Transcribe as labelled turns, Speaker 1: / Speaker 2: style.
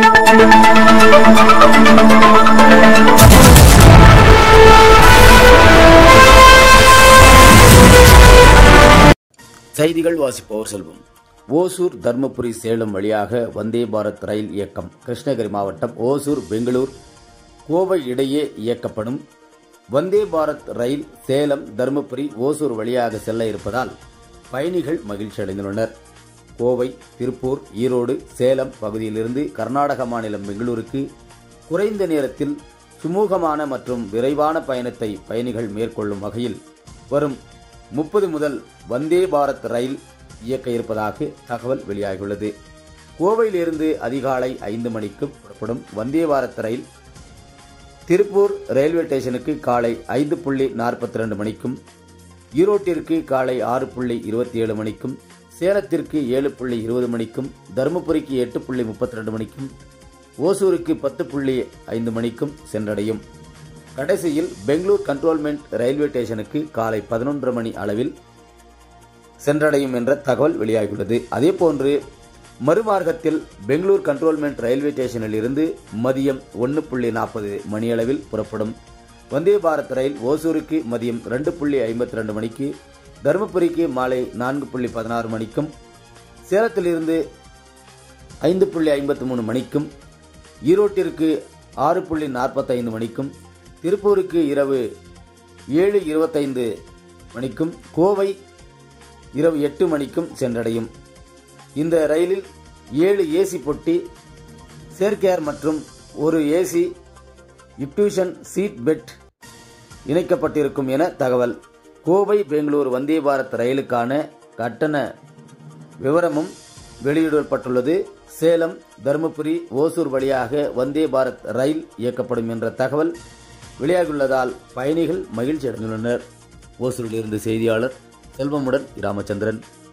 Speaker 1: செய்திகள் வாசிப்பவர் செல்வம். ஓசூர் தர்மபுரி சேலம் வழியாக வந்தே பாரத் ரயில் இயக்கம் கிருஷ்ணகிரி மாவட்டம் ஓசூர் பெங்களூர் கோவை இடையே இயக்கப்படும் வந்தே பாரத் ரயில் சேலம் தர்மபுரி ஓசூர் வழியாக செல்ல இருப்பதால் பயணிகள் மகிழ்ச்சி அடைந்துள்ளனர். கோவை, திருப்பூர், ஈரோடு, சேலம் பகுதியிலிருந்து கர்நாடக மாநிலம் பெங்களூருக்கு குறைந்த நேரத்தில் சுமூகமான மற்றும் விரைவான பயணத்தை பயணிகள் மேற்கொள்ளும் வகையில் வரும் 30 முதல் வந்தே பாரத் ரயில் இயக்க இருப்பதாக தகவல் வெளியாகியுள்ளது. கோவையிலிருந்து அதிகாலை 5 மணிக்கு புறப்படும் வந்தே பாரத் ரயில் திருப்பூர் ரயில்வே ஸ்டேஷனுக்கு காலை 5:42 மணிக்கும், ஈரோட்டிற்கு காலை 6:27 மணிக்கும், சேலத்திற்கு 7:20 மணிக்கும், தருமபுரிக்கு 8:32 மணிக்கும், ஓசூருக்கு 10:05 மணிக்கும் சென்றடையும். கடைசியில் பெங்களூர் கண்டோன்மென்ட் ரயில்வே ஸ்டேஷனுக்கு காலை 11 மணி அளவில் சென்றடையும் என்ற தகவல் வெளியாகியுள்ளது. அதேபோன்று மறுமார்க்கத்தில் பெங்களூர் கண்டோன்மென்ட் ரயில்வே ஸ்டேஷனில் இருந்து மதியம் 1:40 மணியளவில் புறப்படும் வந்தே பாரத் ரயில் ஓசூருக்கு மதியம் 2:52 மணிக்கு, தருமபுரிக்கு மாலை 4:16 மணிக்கும், சேலத்திலிருந்து 5:53 மணிக்கும், ஈரோட்டிற்கு 6:45 மணிக்கும், திருப்பூருக்கு இரவு 7:25 மணிக்கும், கோவை இரவு 8 மணிக்கும் சென்றடையும். இந்த ரயிலில் 7 ஏசி பொட்டி சேர்க்கேர் மற்றும் ஒரு ஏசி இப்டூஷன் சீட் பெட் இணைக்கப்பட்டிருக்கும் என தகவல். கோவை பெங்களூர் வந்தே பாரத் ரயிலுக்கான கட்டண விவரமும் வெளியிடப்பட்டுள்ளது. சேலம், தருமபுரி, ஓசூர் வழியாக வந்தே பாரத் ரயில் இயக்கப்படும் என்ற தகவல் வெளியாகியுள்ளதால் பயணிகள் மகிழ்ச்சி அடைந்துள்ளனர். ஓசூரிலிருந்து செய்தியாளர் செல்வமுடன் ராமச்சந்திரன்.